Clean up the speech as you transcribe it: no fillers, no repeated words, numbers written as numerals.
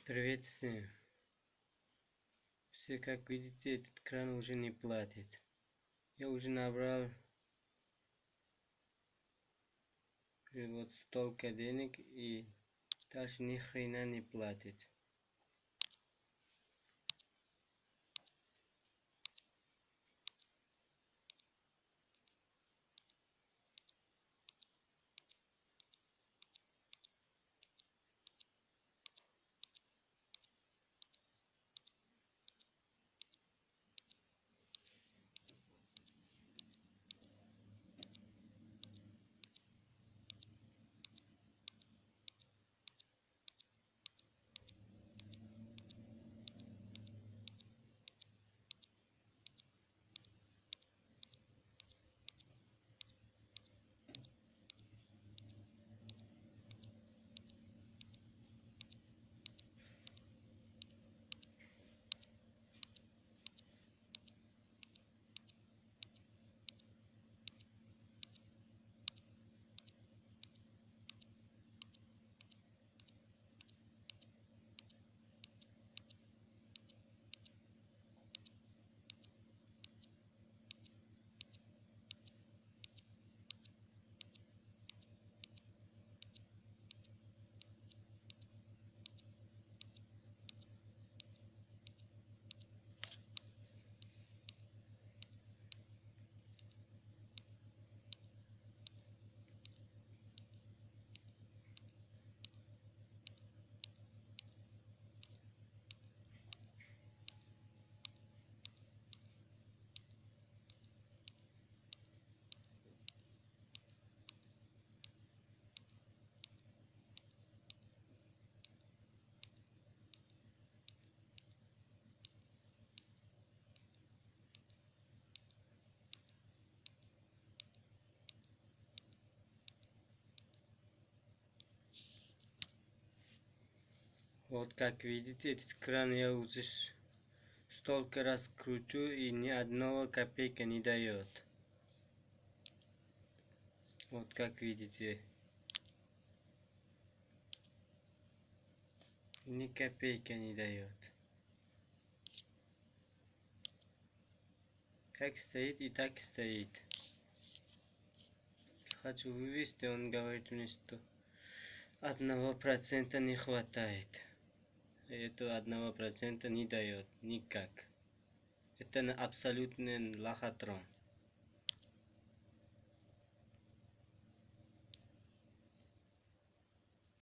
Привет всем. Все, как видите, этот кран уже не платит. Я уже набрал вот столько денег и даже ни хрена не платит. Вот как видите, этот кран я уже столько раз кручу и ни одного копейка не дает. Вот как видите, ни копейка не дает. Как стоит и так стоит. Хочу вывести, он говорит мне, что 1% не хватает. Это 1% не дает никак. Это абсолютный лохотрон.